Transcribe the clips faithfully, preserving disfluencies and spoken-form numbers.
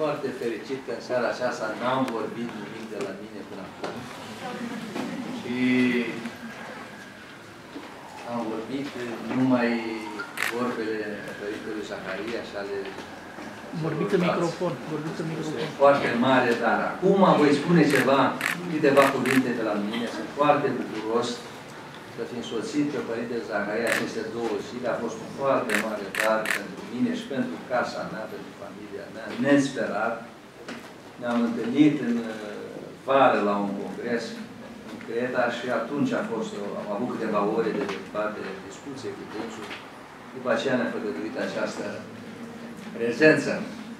foarte fericit că în seara aceasta n-am vorbit nimic de la mine până acum. Și am vorbit numai vorbele Părintelui Zaharia și ale... Vorbiți în microfon, vorbiți în microfon. Foarte mare, dar acum voi spune ceva, câteva cuvinte de la mine. Sunt foarte bucuros să fi însoțit pe Părintele Zaharia aceste două zile. A fost un foarte mare dar pentru mine și pentru casa mea, pentru familia mea, nesperat. Ne-am întâlnit în vară la un congres în Creta și atunci a fost, am avut câteva ore de dezbatere, de discuție cu dânsul. După aceea ne-a făgăduit această prezență.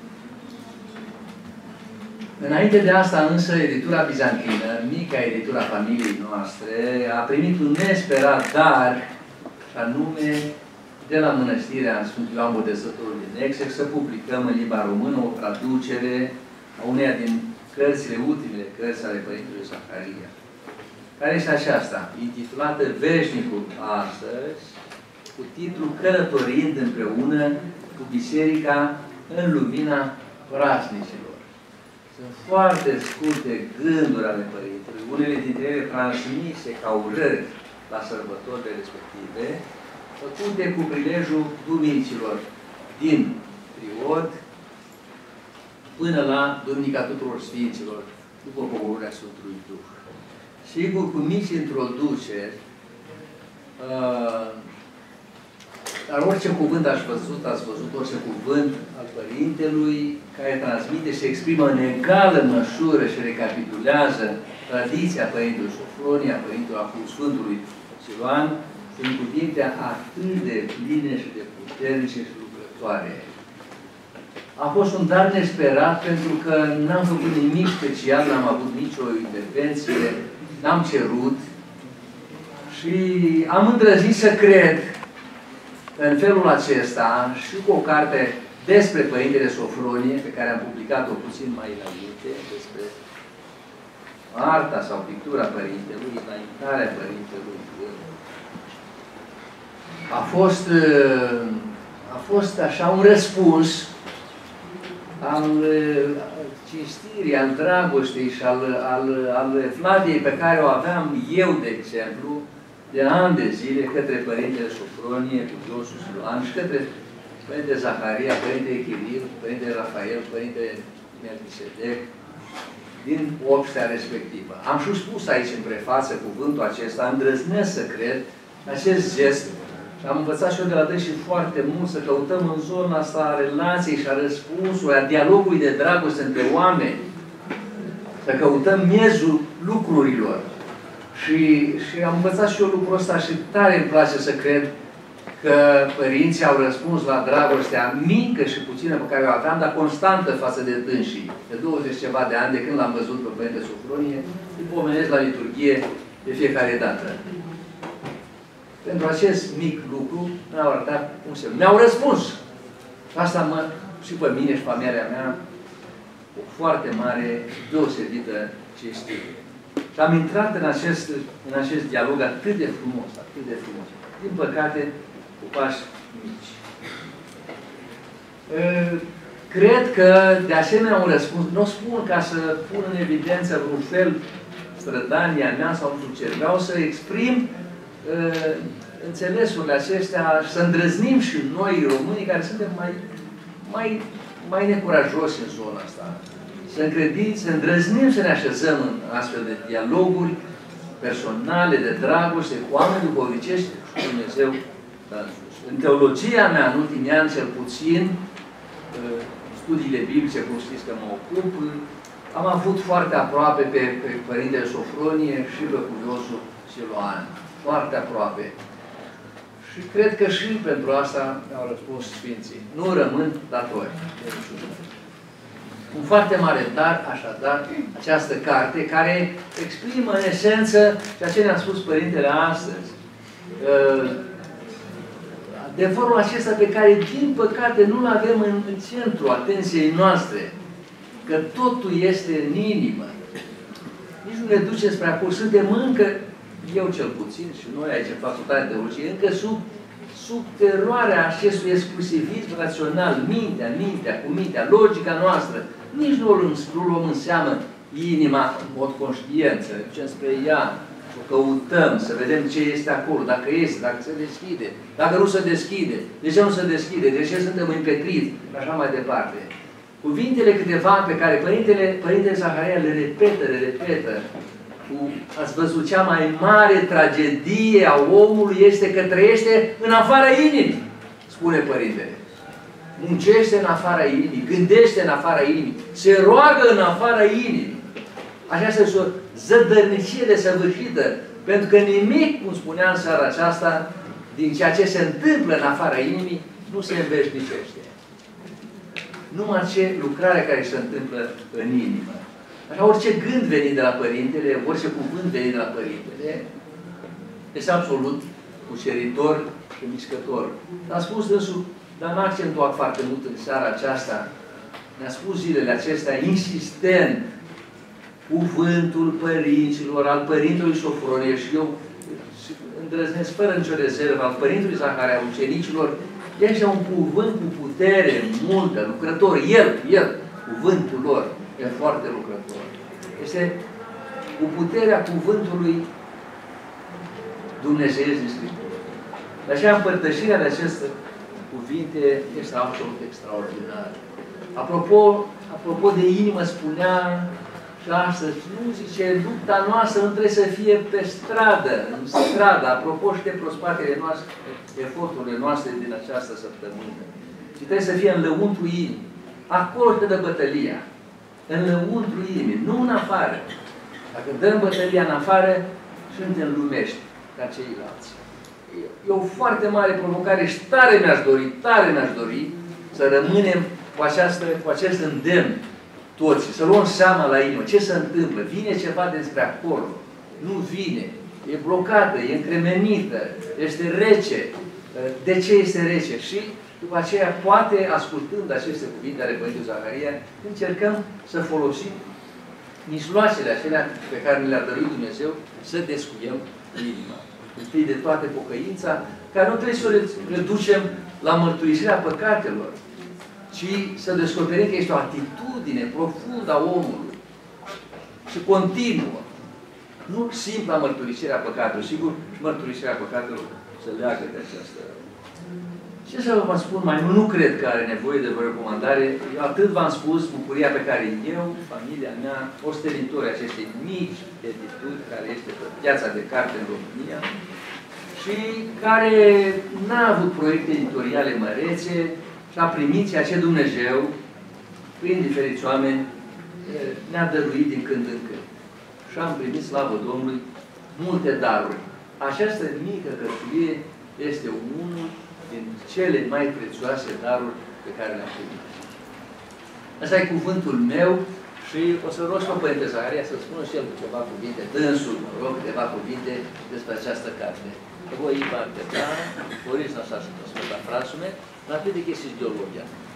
Înainte de asta însă, editura bizantină, mica editura familiei noastre, a primit un nesperat dar, și anume de la Mănăstirea Sfântul Ioan Botezătorul din Exex, să publicăm în limba română o traducere a uneia din cărțile, ultimele cărți ale Părintelui Zaharia, care este aceasta, intitulată Veșnicul astăzi, cu titlul Călătorind împreună cu Biserica în lumina praznicilor. Sunt foarte scurte gânduri ale Părintelui, unele dintre ele transmise ca urări la sărbătorile respective, făcute cu prilejul duminicilor din Triod până la Duminica Tuturor Sfinților, după coborârea Sfântului Duh. Sigur, cu mici introduceri, uh, dar orice cuvânt ați văzut, ați văzut orice cuvânt al Părintelui, care transmite și exprimă în egală măsură și recapitulează tradiția Părintelui Sofronie, a Părintelui Sfântului Siluan, sunt cuvinte atât de pline și de puternice și lucrătoare. A fost un dar nesperat pentru că n-am făcut nimic special, n-am avut nicio intervenție, n-am cerut și am îndrăznit să cred că în felul acesta și cu o carte despre Părintele Sofronie, pe care am publicat-o puțin mai înainte, despre arta sau pictura Părintelui, înaintarea Părintelui, a fost, a fost așa un răspuns al cinstirii, al dragostei și al, al, al Flaviei pe care o aveam eu, de exemplu, de ani de zile, către Părintele Sofronie, Cuviosul Siluan și către Părintele Zaharia, Părintele Chiril, Părintele Rafael, Părintele Melchisedec, din obștea respectivă. Am și spus aici în prefață cuvântul acesta, îndrăznesc să cred acest gest. Și am învățat și eu de la dânsii foarte mult să căutăm în zona asta a relației și a răspunsului, a dialogului de dragoste între oameni. Să căutăm miezul lucrurilor. Și, și am învățat și eu lucrul ăsta și tare îmi place să cred că părinții au răspuns la dragostea mică și puțină pe care o aveam, dar constantă față de dânsii. De douăzeci ceva de ani, de când l-am văzut pe Părintele Sofronie, îi pomenesc la liturghie de fiecare dată. Pentru acest mic lucru mi-au arătat un semn. Mi-au răspuns. Asta mă, și pe mine și familia mea, o foarte mare, deosebită cinstire. Și am intrat în acest, în acest dialog atât de frumos, atât de frumos. Din păcate, cu pași mici. Cred că, de asemenea, un răspuns, nu o spun ca să pun în evidență vreun fel strădania mea sau nu știu ce. Vreau să exprim uh, înțelesurile acestea și să îndrăznim și noi, românii, care suntem mai, mai, mai necurajoși în zona asta. Să încrediți, să îndrăznim să ne așezăm în astfel de dialoguri personale, de dragoste, cu oameni duhovnicești și Dumnezeu însuși. În teologia mea, în ultimii ani, cel puțin, studiile biblice, cum știți că mă ocup, am avut foarte aproape pe, pe Părintele Sofronie și pe Cuviosul Siluan. Foarte aproape. Și cred că și pentru asta mi-au răspuns Sfinții. Nu rămân datori. Un foarte mare dar, așadar, această carte, care exprimă în esență ceea ce ne-a spus Părintele astăzi. Adevărul acesta pe care, din păcate, nu-l avem în centru atenției noastre. Că totul este în inimă. Nici nu ne duce spre acolo. Suntem încă, eu cel puțin, și noi aici în Facultatea de Teologie, încă sub, sub teroarea acestui exclusivism rațional. Mintea, mintea, cu mintea, logica noastră. nici nu, nu luăm în seamă inima în mod conștiență, ducem spre ea, o căutăm, să vedem ce este acolo, dacă este, dacă se deschide, dacă nu se deschide, de ce nu se deschide, de ce suntem împetriți, și așa mai departe. Cuvintele câteva pe care Părintele, Părintele Zaharia le repetă, le repetă, cu, ați văzut, cea mai mare tragedie a omului este că trăiește în afara inimii, spune Părintele. Muncește în afara inimii, gândește în afara inimii, se roagă în afara inimii. Așa este o zădărnicie desăvârșită, pentru că nimic, cum spuneam seara aceasta, din ceea ce se întâmplă în afara inimii, nu se înveșnicește. Numai ce lucrare care se întâmplă în inimă. Așa, orice gând venit de la Părintele, orice cuvânt venit de la Părintele, este absolut cuceritor și mișcător. Am spus dânsul, dar n-a accentuat foarte mult în seara aceasta. Ne-a spus zilele acestea, insistent, cuvântul părinților, al Părintelui Sofronie, și eu îndrăznesc fără nicio rezervă, al Părintelui Zaharia, al ucenicilor, este un cuvânt cu putere multă, lucrător. El, el, cuvântul lor, e foarte lucrător. Este cu puterea cuvântului dumnezeiesc din Scriptură. De aceea, împărtășirea de aceste cuvinte este absolut extraordinară. Apropo, apropo de inimă, spunea și astăzi, nu zice, lupta noastră nu trebuie să fie pe stradă, în stradă, apropo și de prospatele noastre, eforturile noastre din această săptămână. Și trebuie să fie în lăuntru inimii. Acolo se dă bătălia. În lăuntru inimii, nu în afară. Dacă dăm bătălia în afară, suntem lumești ca ceilalți. E o foarte mare provocare și tare mi-aș dori, tare mi-aș dori să rămânem cu, această, cu acest îndemn toți, să luăm seama la inimă. Ce se întâmplă? Vine ceva despre acolo. Nu vine. E blocată, e încremenită, este rece. De ce este rece? Și după aceea, poate, ascultând aceste cuvinte ale Părintelui Zaharia, încercăm să folosim mijloacele acelea pe care le-a dăruit Dumnezeu să descuiem inima. Întâi de toate pocăința, care nu trebuie să o reducem la mărturisirea păcatelor, ci să descoperim că este o atitudine profundă a omului și continuă. Nu simpla mărturisirea păcatelor. Sigur, mărturisirea păcatelor se leagă de această. Ce să vă spun mai mult? Nu cred că are nevoie de o recomandare. Eu atât v-am spus bucuria pe care eu, familia mea, ostenitorii acestei mici edituri, care este pe Piața de Carte în România, și care n-a avut proiecte editoriale mărețe, și a primit ceea ce Dumnezeu, prin diferiți oameni, ne-a dăruit din când în când. Și am primit, slavă Domnului, multe daruri. Această mică cărțulie este unul din cele mai prețioase daruri pe care le-am primit. Asta e cuvântul meu și o să rog pe Părinte Zaharia să spună și el câteva cuvinte, dânsul, mă rog, câteva cuvinte despre această carte. Voi îi va întâmpla, Boris, așa să vă spun la frasul meu, la atât de chestii ideologia.